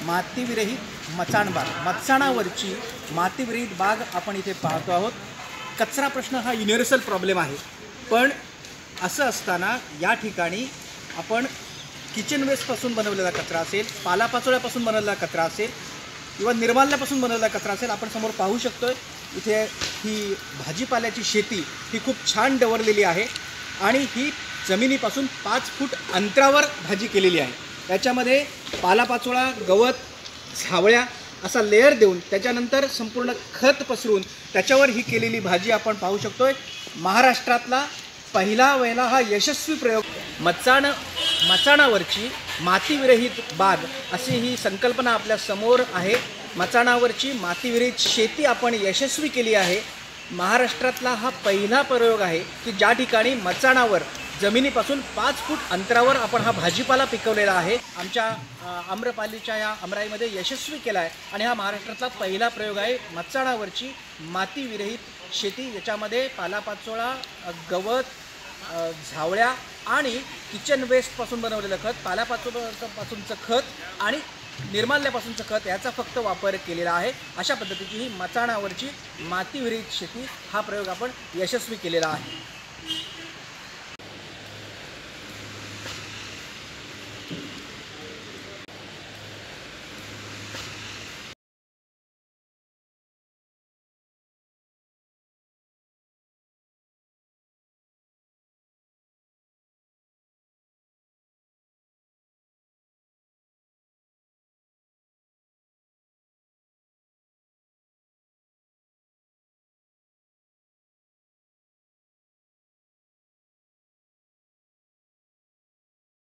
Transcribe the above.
मातीविरहित मचाणावरची मातीविरहित बाग आपण इथे पाहतो आहोत। कचरा प्रश्न हा युनिव्हर्सल प्रॉब्लेम आहे, पण असं असताना या ठिकाणी आपण किचन वेस्टपासून बनवलेला कचरा असेल, पालापाचोळ्यापासून बनवलेला कचरा असेल किंवा निर्माल्यापासून बनवलेला कचरा असेल, आपण समोर पाहू शकतोय। इथे ही भाजीपाल्याची शेती ही खूप छान डवरलेली आहे आणि ही जमिनीपासून 5 फूट अंतरावर भाजी केलेली आहे। त्याच्यामध्ये पालापाचोळा, गवत, झावळ्या असा लेयर देऊन त्याच्यानंतर संपूर्ण खत पसरून त्याच्यावर ही केलेली भाजी आपण पाहू शकतोय। महाराष्ट्रातला पहिला हा यशस्वी प्रयोग मचाणावरची मातीविरहित बाग अशी ही संकल्पना आपल्या समोर आहे। मचाणावरची मातीविरहित शेती आपण यशस्वी केली आहे। महाराष्ट्रातला हा पहिला प्रयोग आहे की ज्या ठिकाणी मचाणावर जमिनीपासून 5 फूट अंतरावर आपण हा भाजीपाला पिकवलेला आहे। आमच्या आम्रपालीच्या या आमराईमध्ये यशस्वी केला आहे आणि हा महाराष्ट्रातला पहिला प्रयोग आहे मचाणावरची मातीविरहित शेती। याच्यामध्ये पालापाचोळा, गवत, झावळ्या आणि किचन वेस्टपासून बनवलेलं खत, पालापाचोळ्यापासूनचं खत आणि निर्माल्यापासूनचं खत याचा फक्त वापर केलेला आहे। अशा पद्धतीची ही मचाणावरची मातीविरहित शेती हा प्रयोग आपण यशस्वी केलेला आहे।